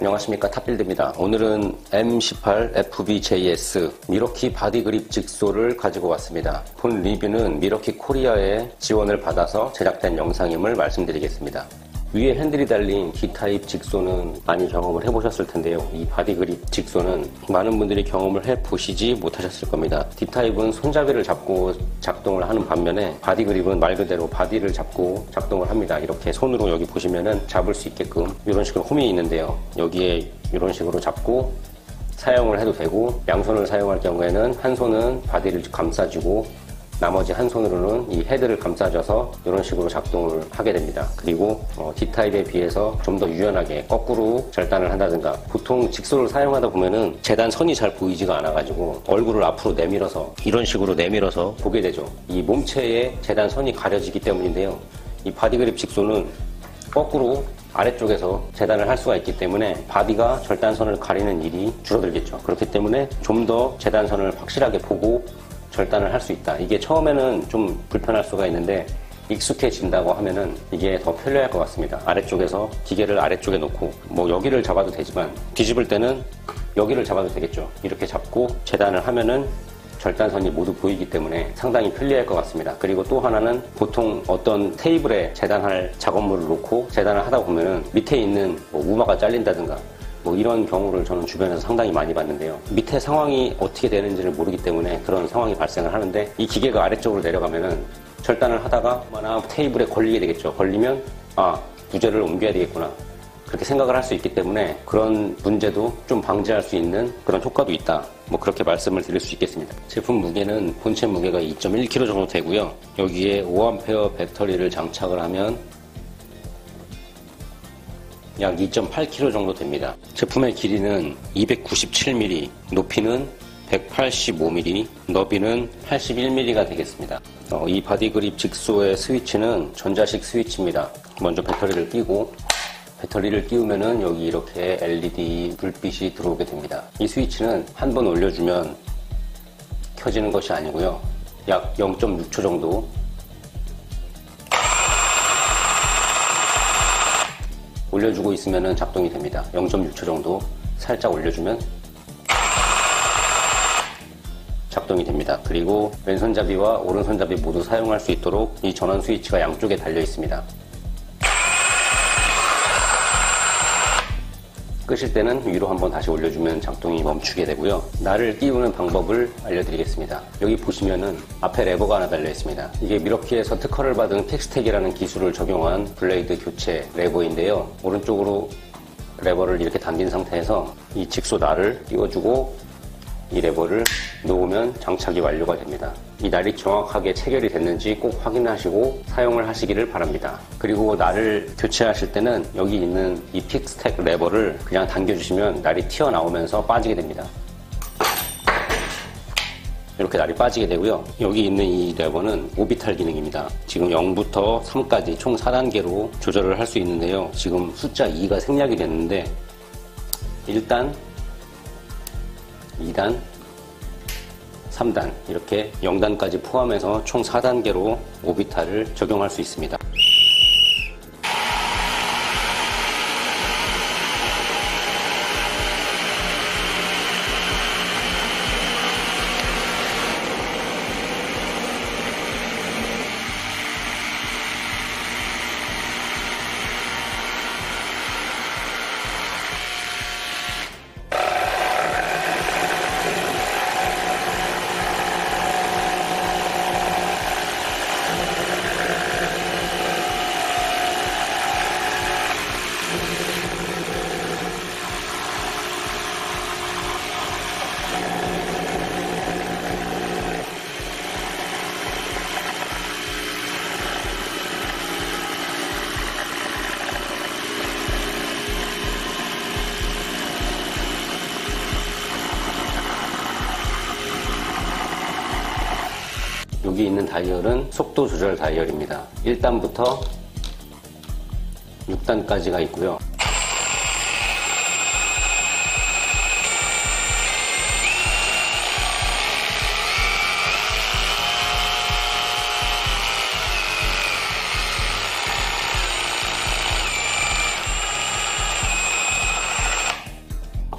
안녕하십니까, 탑빌드입니다. 오늘은 M18FBJS 미러키 바디 그립 직소를 가지고 왔습니다. 본 리뷰는 미러키 코리아의 지원을 받아서 제작된 영상임을 말씀드리겠습니다. 위에 핸들이 달린 D타입 직소는 많이 경험을 해보셨을 텐데요. 이 바디 그립 직소는 많은 분들이 경험을 해보시지 못하셨을 겁니다. D타입은 손잡이를 잡고 작동을 하는 반면에 바디 그립은 말 그대로 바디를 잡고 작동을 합니다. 이렇게 손으로 여기 보시면은 잡을 수 있게끔 이런 식으로 홈이 있는데요. 여기에 이런 식으로 잡고 사용을 해도 되고, 양손을 사용할 경우에는 한 손은 바디를 감싸주고 나머지 한 손으로는 이 헤드를 감싸줘서 이런 식으로 작동을 하게 됩니다. 그리고 D타입에 비해서 좀 더 유연하게 거꾸로 절단을 한다든가, 보통 직소를 사용하다 보면은 재단 선이 잘 보이지가 않아가지고 얼굴을 앞으로 내밀어서 이런 식으로 내밀어서 보게 되죠. 이 몸체에 재단 선이 가려지기 때문인데요. 이 바디 그립 직소는 거꾸로 아래쪽에서 재단을 할 수가 있기 때문에 바디가 절단선을 가리는 일이 줄어들겠죠. 그렇기 때문에 좀 더 재단선을 확실하게 보고 절단을 할 수 있다. 이게 처음에는 좀 불편할 수가 있는데 익숙해진다고 하면은 이게 더 편리할 것 같습니다. 아래쪽에서 기계를 아래쪽에 놓고 뭐 여기를 잡아도 되지만 뒤집을 때는 여기를 잡아도 되겠죠. 이렇게 잡고 재단을 하면은 절단선이 모두 보이기 때문에 상당히 편리할 것 같습니다. 그리고 또 하나는, 보통 어떤 테이블에 재단할 작업물을 놓고 재단을 하다 보면은 밑에 있는 뭐 우마가 잘린다든가 뭐 이런 경우를 저는 주변에서 상당히 많이 봤는데요. 밑에 상황이 어떻게 되는지를 모르기 때문에 그런 상황이 발생을 하는데, 이 기계가 아래쪽으로 내려가면은 절단을 하다가 만화 테이블에 걸리게 되겠죠. 걸리면 부재를 옮겨야 되겠구나, 그렇게 생각을 할 수 있기 때문에 그런 문제도 좀 방지할 수 있는 그런 효과도 있다, 뭐 그렇게 말씀을 드릴 수 있겠습니다. 제품 무게는 본체 무게가 2.1kg 정도 되고요. 여기에 5A 배터리를 장착을 하면 약 2.8kg 정도 됩니다. 제품의 길이는 297mm, 높이는 185mm, 너비는 81mm가 되겠습니다. 이 바디 그립 직소의 스위치는 전자식 스위치입니다. 먼저 배터리를 끼고, 배터리를 끼우면은 여기 이렇게 LED 불빛이 들어오게 됩니다. 이 스위치는 한 번 올려주면 켜지는 것이 아니고요. 약 0.6초 정도 올려주고 있으면 작동이 됩니다. 0.6초 정도 살짝 올려주면 작동이 됩니다. 그리고 왼손잡이와 오른손잡이 모두 사용할 수 있도록 이 전원 스위치가 양쪽에 달려 있습니다. 끄실 때는 위로 한번 다시 올려주면 작동이 멈추게 되고요. 날을 띄우는 방법을 알려드리겠습니다. 여기 보시면은 앞에 레버가 하나 달려 있습니다. 이게 미러키에서 특허를 받은 텍스텍이라는 기술을 적용한 블레이드 교체 레버인데요. 오른쪽으로 레버를 이렇게 당긴 상태에서 이 직소 날을 띄워주고 이 레버를 놓으면 장착이 완료가 됩니다. 이 날이 정확하게 체결이 됐는지 꼭 확인하시고 사용을 하시기를 바랍니다. 그리고 날을 교체하실 때는 여기 있는 이 픽스텍 레버를 그냥 당겨주시면 날이 튀어나오면서 빠지게 됩니다. 이렇게 날이 빠지게 되고요. 여기 있는 이 레버는 오비탈 기능입니다. 지금 0부터 3까지 총 4단계로 조절을 할 수 있는데요. 지금 숫자 2가 생략이 됐는데 1단, 2단, 3단 이렇게 0단까지 포함해서 총 4단계로 오비탈을 적용할 수 있습니다. 여기 있는 다이얼은 속도 조절 다이얼입니다. 1단부터 6단까지가 있고요.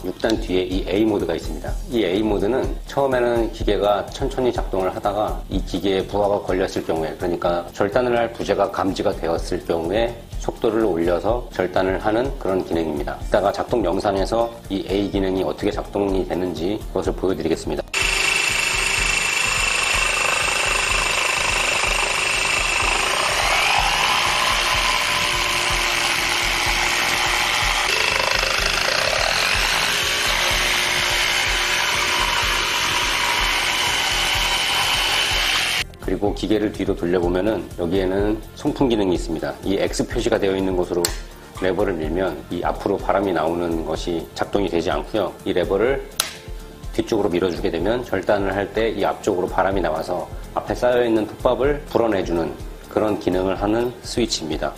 6단 뒤에 이 A 모드가 있습니다. 이 A 모드는 처음에는 기계가 천천히 작동을 하다가 이 기계에 부하가 걸렸을 경우에, 그러니까 절단을 할 부재가 감지가 되었을 경우에 속도를 올려서 절단을 하는 그런 기능입니다. 이따가 작동 영상에서 이 A 기능이 어떻게 작동이 되는지 그것을 보여드리겠습니다. 그리고 기계를 뒤로 돌려보면은 여기에는 송풍 기능이 있습니다. 이 X 표시가 되어 있는 곳으로 레버를 밀면 이 앞으로 바람이 나오는 것이 작동이 되지 않고요. 이 레버를 뒤쪽으로 밀어주게 되면 절단을 할 때 이 앞쪽으로 바람이 나와서 앞에 쌓여있는 톱밥을 불어내주는 그런 기능을 하는 스위치입니다.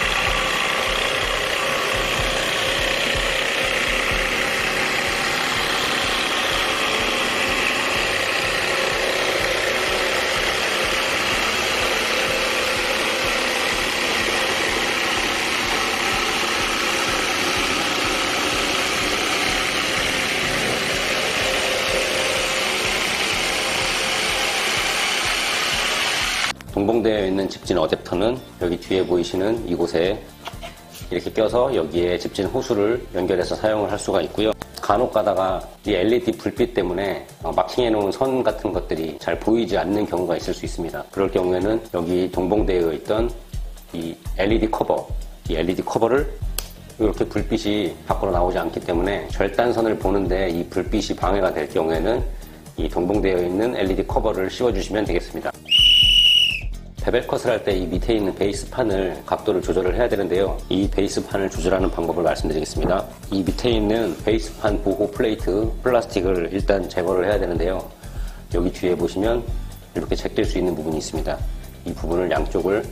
동봉되어 있는 집진 어댑터는 여기 뒤에 보이시는 이곳에 이렇게 껴서 여기에 집진 호수를 연결해서 사용을 할 수가 있고요. 간혹 가다가 이 LED 불빛 때문에 마킹해 놓은 선 같은 것들이 잘 보이지 않는 경우가 있을 수 있습니다. 그럴 경우에는 여기 동봉되어 있던 이 LED 커버, 이 LED 커버를 이렇게 불빛이 밖으로 나오지 않기 때문에 절단선을 보는데 이 불빛이 방해가 될 경우에는 이 동봉되어 있는 LED 커버를 씌워주시면 되겠습니다. 베벨 컷을 할 때 이 밑에 있는 베이스판을 각도를 조절을 해야 되는데요. 이 베이스판을 조절하는 방법을 말씀드리겠습니다. 이 밑에 있는 베이스판 보호 플레이트 플라스틱을 일단 제거를 해야 되는데요. 여기 뒤에 보시면 이렇게 제낄 수 있는 부분이 있습니다. 이 부분을 양쪽을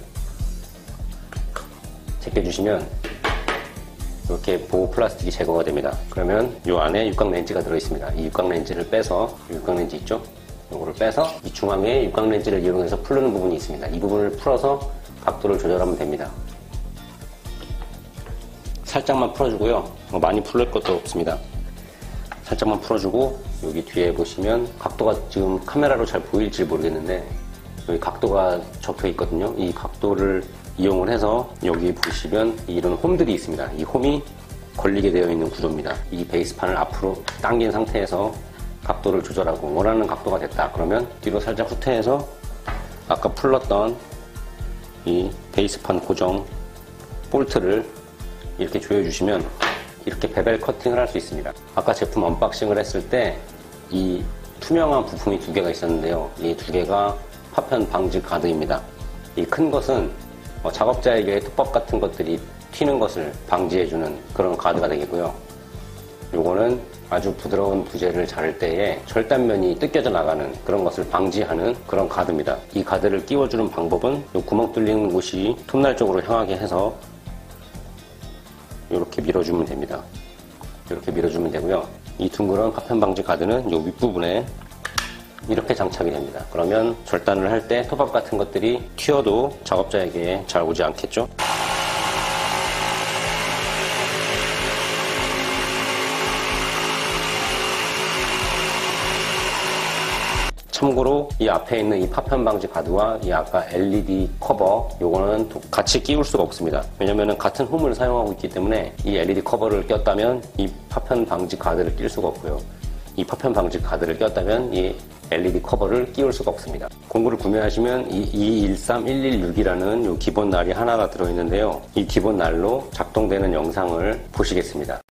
제껴주시면 이렇게 보호 플라스틱이 제거가 됩니다. 그러면 이 안에 육각 렌즈가 들어있습니다. 이 육각 렌즈를 빼서, 육각 렌즈 있죠? 이거를 빼서 이 중앙에 육각 렌즈를 이용해서 풀르는 부분이 있습니다. 이 부분을 풀어서 각도를 조절하면 됩니다. 살짝만 풀어주고요. 많이 풀릴 것도 없습니다. 살짝만 풀어주고 여기 뒤에 보시면 각도가 지금 카메라로 잘 보일지 모르겠는데 여기 각도가 적혀 있거든요. 이 각도를 이용을 해서 여기 보시면 이런 홈들이 있습니다. 이 홈이 걸리게 되어 있는 구조입니다. 이 베이스판을 앞으로 당긴 상태에서 각도를 조절하고 원하는 각도가 됐다 그러면 뒤로 살짝 후퇴해서 아까 풀렀던 이 베이스판 고정 볼트를 이렇게 조여주시면 이렇게 베벨 커팅을 할 수 있습니다. 아까 제품 언박싱을 했을 때 이 투명한 부품이 두 개가 있었는데요. 이 두 개가 파편 방지 가드입니다. 이 큰 것은 작업자에게 톱밥 같은 것들이 튀는 것을 방지해주는 그런 가드가 되겠고요. 요거는 아주 부드러운 부재를 자를 때에 절단면이 뜯겨져 나가는 그런 것을 방지하는 그런 가드입니다. 이 가드를 끼워주는 방법은 이 구멍 뚫리는 곳이 톱날 쪽으로 향하게 해서 이렇게 밀어주면 됩니다. 이렇게 밀어주면 되고요. 이 둥그런 파편 방지 가드는 이 윗부분에 이렇게 장착이 됩니다. 그러면 절단을 할 때 톱밥 같은 것들이 튀어도 작업자에게 잘 오지 않겠죠? 참고로 이 앞에 있는 이 파편 방지 가드와 이 아까 LED 커버 요거는 같이 끼울 수가 없습니다. 왜냐면은 같은 홈을 사용하고 있기 때문에 이 LED 커버를 꼈다면 이 파편 방지 가드를 낄 수가 없고요. 이 파편 방지 가드를 꼈다면 이 LED 커버를 끼울 수가 없습니다. 공구를 구매하시면 이 213116이라는 요 기본 날이 하나가 들어있는데요. 이 기본 날로 작동되는 영상을 보시겠습니다.